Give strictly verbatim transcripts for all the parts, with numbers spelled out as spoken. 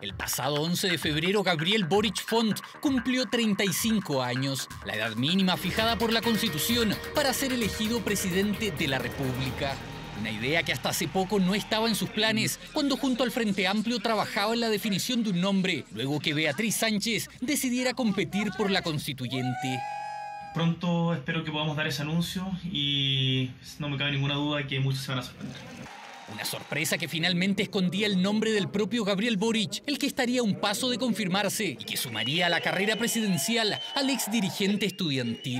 El pasado once de febrero, Gabriel Boric Font cumplió treinta y cinco años, la edad mínima fijada por la Constitución para ser elegido presidente de la República. Una idea que hasta hace poco no estaba en sus planes, cuando junto al Frente Amplio trabajaba en la definición de un nombre, luego que Beatriz Sánchez decidiera competir por la constituyente. Pronto espero que podamos dar ese anuncio y no me cabe ninguna duda que muchos se van a sorprender. Una sorpresa que finalmente escondía el nombre del propio Gabriel Boric, el que estaría a un paso de confirmarse y que sumaría a la carrera presidencial al ex dirigente estudiantil.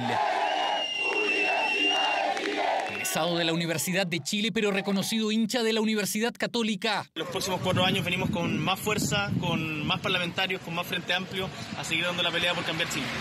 Egresado de la Universidad de Chile, pero reconocido hincha de la Universidad Católica. Los próximos cuatro años venimos con más fuerza, con más parlamentarios, con más Frente Amplio, a seguir dando la pelea por cambiar Chile.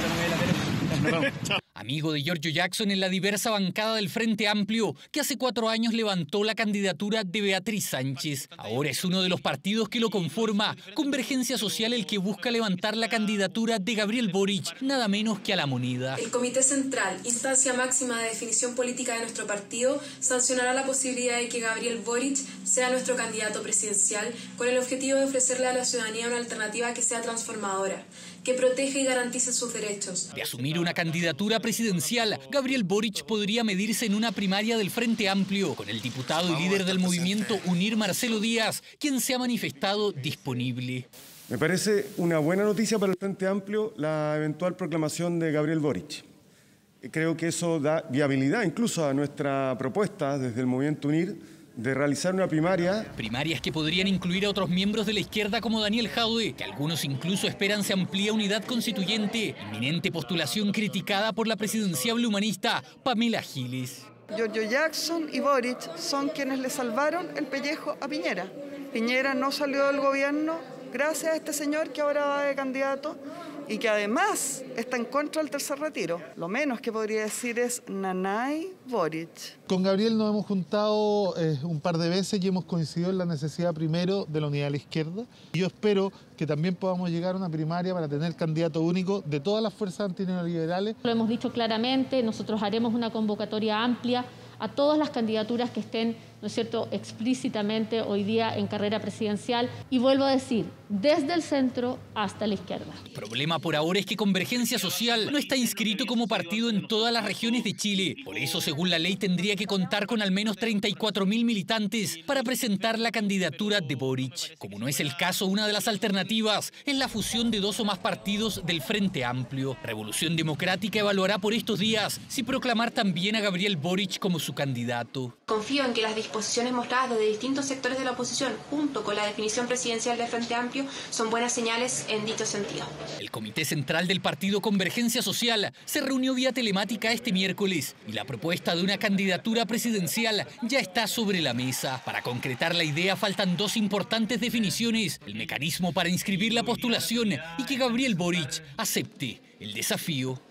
Amigo de Giorgio Jackson en la diversa bancada del Frente Amplio, que hace cuatro años levantó la candidatura de Beatriz Sánchez. Ahora es uno de los partidos que lo conforma, Convergencia Social, el que busca levantar la candidatura de Gabriel Boric, nada menos que a la moneda. El Comité Central, instancia máxima de definición política de nuestro partido, sancionará la posibilidad de que Gabriel Boric sea nuestro candidato presidencial, con el objetivo de ofrecerle a la ciudadanía una alternativa que sea transformadora, que proteja y garantice sus derechos. De asumir una candidatura presidencial, Gabriel Boric podría medirse en una primaria del Frente Amplio con el diputado y líder del movimiento UNIR, Marcelo Díaz, quien se ha manifestado disponible. Me parece una buena noticia para el Frente Amplio la eventual proclamación de Gabriel Boric. Creo que eso da viabilidad incluso a nuestra propuesta desde el movimiento UNIR de realizar una primaria. Primarias que podrían incluir a otros miembros de la izquierda como Daniel Jadue, que algunos incluso esperan se amplíe unidad constituyente, inminente postulación criticada por la presidenciable humanista Pamela Giles. Giorgio Jackson y Boric son quienes le salvaron el pellejo a Piñera. Piñera no salió del gobierno gracias a este señor que ahora va de candidato y que además está en contra del tercer retiro. Lo menos que podría decir es Nanay Boric. Con Gabriel nos hemos juntado eh, un par de veces y hemos coincidido en la necesidad primero de la unidad de la izquierda. Y yo espero que también podamos llegar a una primaria para tener candidato único de todas las fuerzas antineoliberales. Lo hemos dicho claramente, nosotros haremos una convocatoria amplia a todas las candidaturas que estén, ¿no es cierto?, explícitamente hoy día en carrera presidencial. Y vuelvo a decir, desde el centro hasta la izquierda. El problema por ahora es que Convergencia Social no está inscrito como partido en todas las regiones de Chile. Por eso, según la ley, tendría que contar con al menos treinta y cuatro mil militantes para presentar la candidatura de Boric. Como no es el caso, una de las alternativas es la fusión de dos o más partidos del Frente Amplio. Revolución Democrática evaluará por estos días si proclamar también a Gabriel Boric como su candidato. Confío en que las disposiciones mostradas desde distintos sectores de la oposición, junto con la definición presidencial del Frente Amplio, son buenas señales en dicho sentido. El Comité Central del Partido Convergencia Social se reunió vía telemática este miércoles y la propuesta de una candidatura presidencial ya está sobre la mesa. Para concretar la idea faltan dos importantes definiciones: el mecanismo para inscribir la postulación y que Gabriel Boric acepte el desafío.